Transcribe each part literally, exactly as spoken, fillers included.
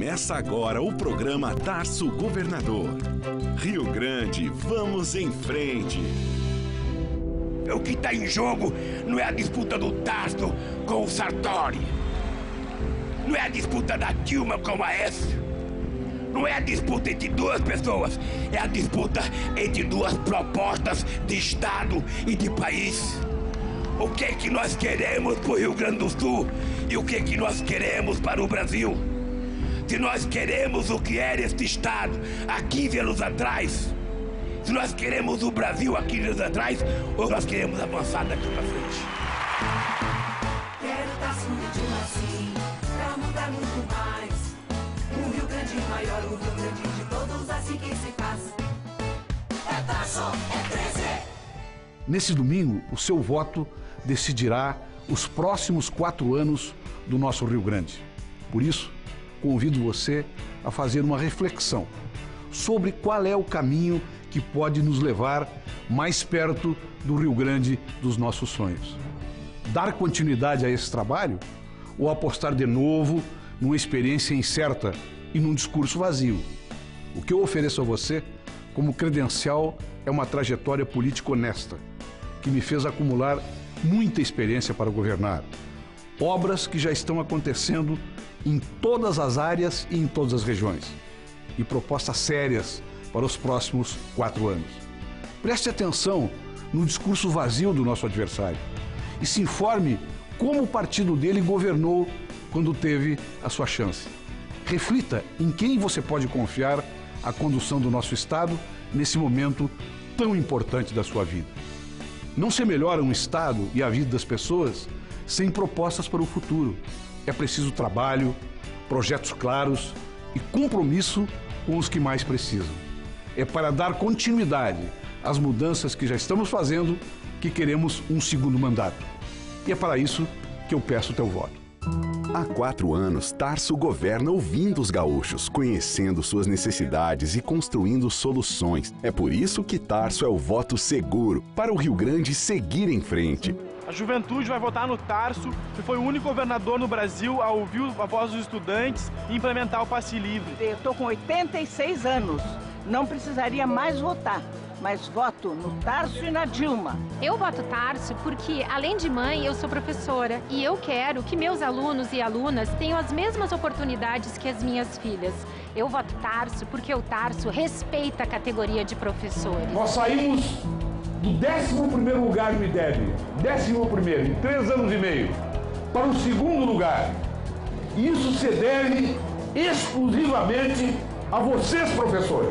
Começa agora o programa Tarso Governador. Rio Grande, vamos em frente. O que está em jogo não é a disputa do Tarso com o Sartori. Não é a disputa da Dilma com o Aécio. Não é a disputa entre duas pessoas. É a disputa entre duas propostas de Estado e de país. O que é que nós queremos para o Rio Grande do Sul e o que é que nós queremos para o Brasil? Se nós queremos o que era este Estado há quinze anos atrás, se nós queremos o Brasil há quinze anos atrás, ou nós queremos avançar daqui para frente. Quero Tarso e Dilma assim, pra mudar muito mais. O Rio Grande maior, o Rio Grande de todos, assim que se faz. É Tarso, é treze. Nesse domingo, o seu voto decidirá os próximos quatro anos do nosso Rio Grande. Por isso, convido você a fazer uma reflexão sobre qual é o caminho que pode nos levar mais perto do Rio Grande dos nossos sonhos. Dar continuidade a esse trabalho ou apostar de novo numa experiência incerta e num discurso vazio? O que eu ofereço a você como credencial é uma trajetória política honesta, que me fez acumular muita experiência para governar. Obras que já estão acontecendo em todas as áreas e em todas as regiões. E propostas sérias para os próximos quatro anos. Preste atenção no discurso vazio do nosso adversário e se informe como o partido dele governou quando teve a sua chance. Reflita em quem você pode confiar a condução do nosso Estado nesse momento tão importante da sua vida. Não se melhora um Estado e a vida das pessoas sem propostas para o futuro. É preciso trabalho, projetos claros e compromisso com os que mais precisam. É para dar continuidade às mudanças que já estamos fazendo que queremos um segundo mandato. E é para isso que eu peço o teu voto. Há quatro anos, Tarso governa ouvindo os gaúchos, conhecendo suas necessidades e construindo soluções. É por isso que Tarso é o voto seguro para o Rio Grande seguir em frente. A juventude vai votar no Tarso, que foi o único governador no Brasil a ouvir a voz dos estudantes e implementar o passe livre. Eu estou com oitenta e seis anos, não precisaria mais votar, mas voto no Tarso e na Dilma. Eu voto Tarso porque, além de mãe, eu sou professora e eu quero que meus alunos e alunas tenham as mesmas oportunidades que as minhas filhas. Eu voto Tarso porque o Tarso respeita a categoria de professores. Nós saímos do décimo primeiro lugar no I D E B, décimo primeiro, em três anos e meio, para o segundo lugar. Isso se deve exclusivamente a vocês, professores.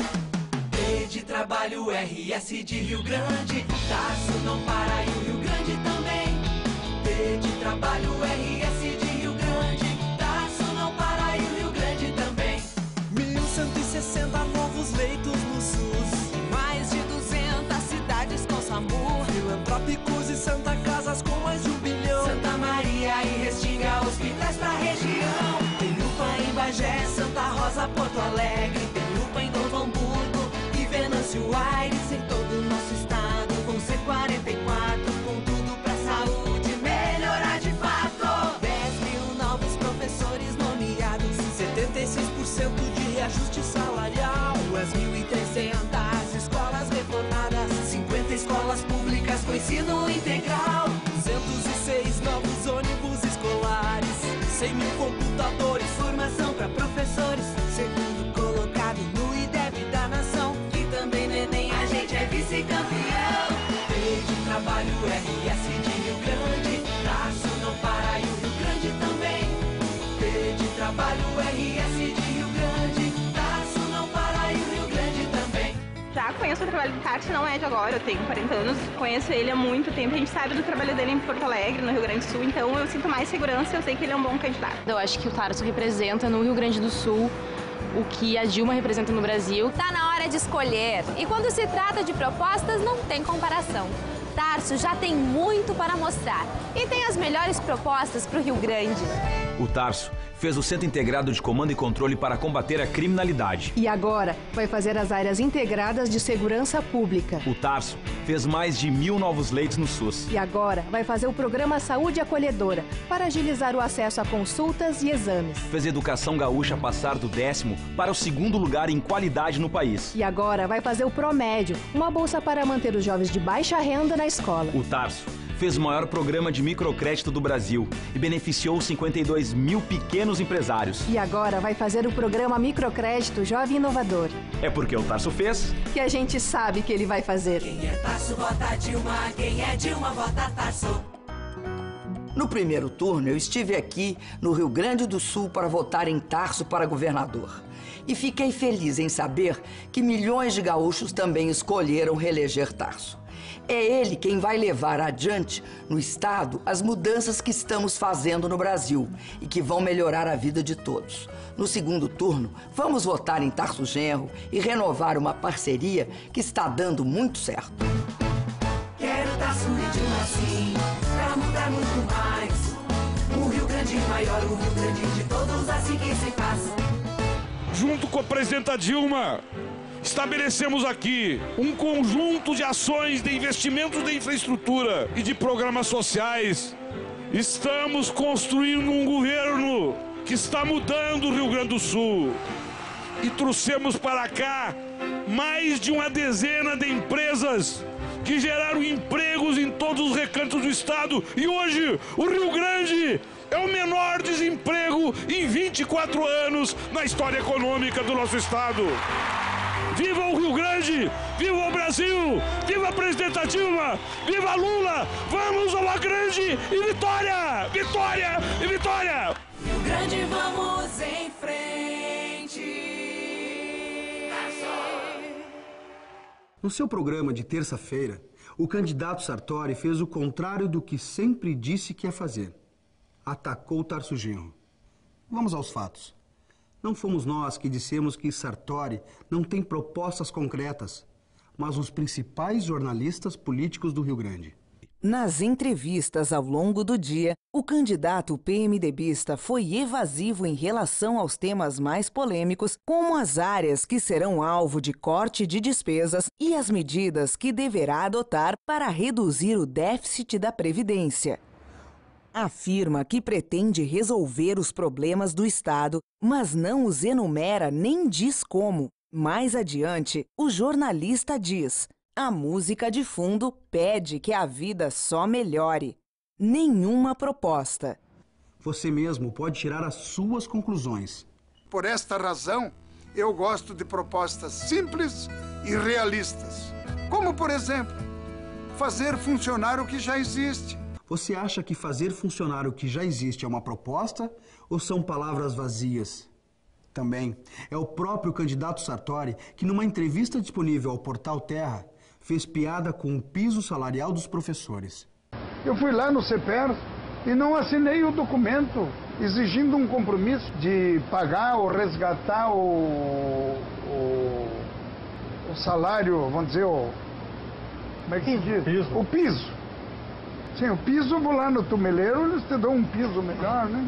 T de trabalho, R S de Rio Grande, Tarso não para e o Rio Grande também. T de trabalho, R S de Rio Grande, Tarso não para e o Rio Grande também. mil cento e sessenta novos leitos no SUS, mais de duzentas cidades com SAMU, filantrópicos e Santa Casas com mais de um bilhão. Santa Maria e Restinga, hospitais pra região. Tem UPA em Bagé, Santa Rosa, Porto Alegre. Tem UPA em Novo Hamburgo e Venâncio Aires. Em todo o nosso estado vão ser quarenta e quatro, com tudo pra saúde melhorar de fato. dez mil novos professores nomeados, setenta e seis por cento de reajuste salarial. duas mil e trezentas escolas reformadas, cinquenta escolas públicas com ensino integral. duzentos e seis novos ônibus escolares, cem mil computadores, formação para professores, segundo colocado no I D E B da nação. E também no Enem a gente é vice-campeão. T de trabalho, R S de Rio Grande, Tarso não para e o Rio Grande também. T de trabalho, R S de Rio Grande, Tarso não para e o Rio Grande também. Já conheço o trabalho do Tarso, não é de agora, eu tenho quarenta anos, conheço ele há muito tempo, a gente sabe do trabalho dele em Porto Alegre, no Rio Grande do Sul, então eu sinto mais segurança, eu sei que ele é um bom candidato. Eu acho que o Tarso representa no Rio Grande do Sul o que a Dilma representa no Brasil. Tá na hora de escolher. E quando se trata de propostas, não tem comparação. Tarso já tem muito para mostrar e tem as melhores propostas para o Rio Grande. O Tarso fez o Centro Integrado de Comando e Controle para combater a criminalidade. E agora vai fazer as áreas integradas de segurança pública. O Tarso fez mais de mil novos leitos no SUS. E agora vai fazer o programa Saúde Acolhedora para agilizar o acesso a consultas e exames. Fez a educação gaúcha passar do décimo para o segundo lugar em qualidade no país. E agora vai fazer o Promédio, uma bolsa para manter os jovens de baixa renda na escola. O Tarso fez o maior programa de microcrédito do Brasil e beneficiou cinquenta e dois mil pequenos empresários. E agora vai fazer o programa Microcrédito Jovem Inovador. É porque o Tarso fez que a gente sabe que ele vai fazer. Quem é Tarso vota Dilma, quem é Dilma vota Tarso. No primeiro turno, eu estive aqui no Rio Grande do Sul para votar em Tarso para governador. E fiquei feliz em saber que milhões de gaúchos também escolheram reeleger Tarso. É ele quem vai levar adiante no Estado as mudanças que estamos fazendo no Brasil e que vão melhorar a vida de todos. No segundo turno, vamos votar em Tarso Genro e renovar uma parceria que está dando muito certo. Quero Tarso e Dilma sim, pra mudar muito mais. Um Rio Grande maior, um Rio Grande de todos, assim que se faz. Junto com a presidenta Dilma, estabelecemos aqui um conjunto de ações de investimentos de infraestrutura e de programas sociais. Estamos construindo um governo que está mudando o Rio Grande do Sul. E trouxemos para cá mais de uma dezena de empresas que geraram empregos em todos os recantos do estado. E hoje o Rio Grande é o menor desemprego em vinte e quatro anos na história econômica do nosso estado. Viva o Rio Grande! Viva o Brasil! Viva a presidenta Dilma! Viva Lula! Vamos ao Grande e vitória! Vitória e vitória! Rio Grande, vamos em frente! No seu programa de terça-feira, o candidato Sartori fez o contrário do que sempre disse que ia fazer. Atacou Tarso Genro. Vamos aos fatos. Não fomos nós que dissemos que Sartori não tem propostas concretas, mas os principais jornalistas políticos do Rio Grande. Nas entrevistas ao longo do dia, o candidato PMDBista foi evasivo em relação aos temas mais polêmicos, como as áreas que serão alvo de corte de despesas e as medidas que deverá adotar para reduzir o déficit da Previdência. Afirma que pretende resolver os problemas do Estado, mas não os enumera nem diz como. Mais adiante, o jornalista diz: a música de fundo pede que a vida só melhore. Nenhuma proposta. Você mesmo pode tirar as suas conclusões. Por esta razão, eu gosto de propostas simples e realistas. Como, por exemplo, fazer funcionar o que já existe. Você acha que fazer funcionar o que já existe é uma proposta ou são palavras vazias? Também é o próprio candidato Sartori que, numa entrevista disponível ao Portal Terra, fez piada com o piso salarial dos professores. Eu fui lá no CEPER e não assinei o documento exigindo um compromisso de pagar ou resgatar o, o, o salário, vamos dizer, o, como é que se diz? Piso. O piso. Sim, o piso, vou lá no tumeleiro, eles te dão um piso melhor, né?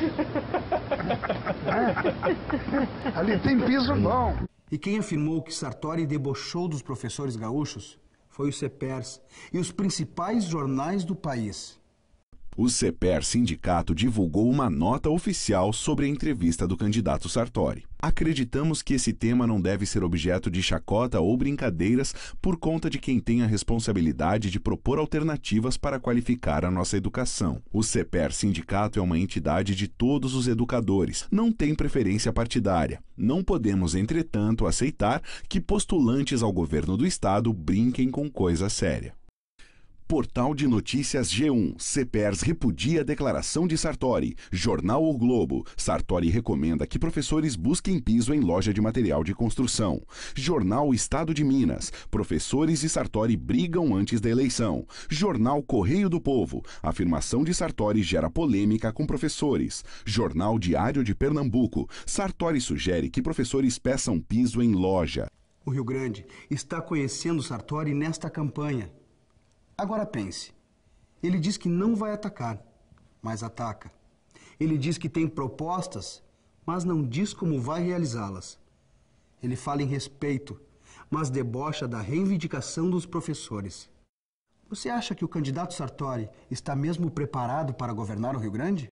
É. Ali tem piso bom. E quem afirmou que Sartori debochou dos professores gaúchos foi o CEPERS e os principais jornais do país. O CEPER Sindicato divulgou uma nota oficial sobre a entrevista do candidato Sartori. Acreditamos que esse tema não deve ser objeto de chacota ou brincadeiras por conta de quem tem a responsabilidade de propor alternativas para qualificar a nossa educação. O CEPER Sindicato é uma entidade de todos os educadores, não tem preferência partidária. Não podemos, entretanto, aceitar que postulantes ao governo do estado brinquem com coisa séria. Portal de Notícias G um. CEPERS repudia a declaração de Sartori. Jornal O Globo. Sartori recomenda que professores busquem piso em loja de material de construção. Jornal Estado de Minas. Professores e Sartori brigam antes da eleição. Jornal Correio do Povo. Afirmação de Sartori gera polêmica com professores. Jornal Diário de Pernambuco. Sartori sugere que professores peçam piso em loja. O Rio Grande está conhecendo Sartori nesta campanha. Agora pense, ele diz que não vai atacar, mas ataca. Ele diz que tem propostas, mas não diz como vai realizá-las. Ele fala em respeito, mas debocha da reivindicação dos professores. Você acha que o candidato Sartori está mesmo preparado para governar o Rio Grande?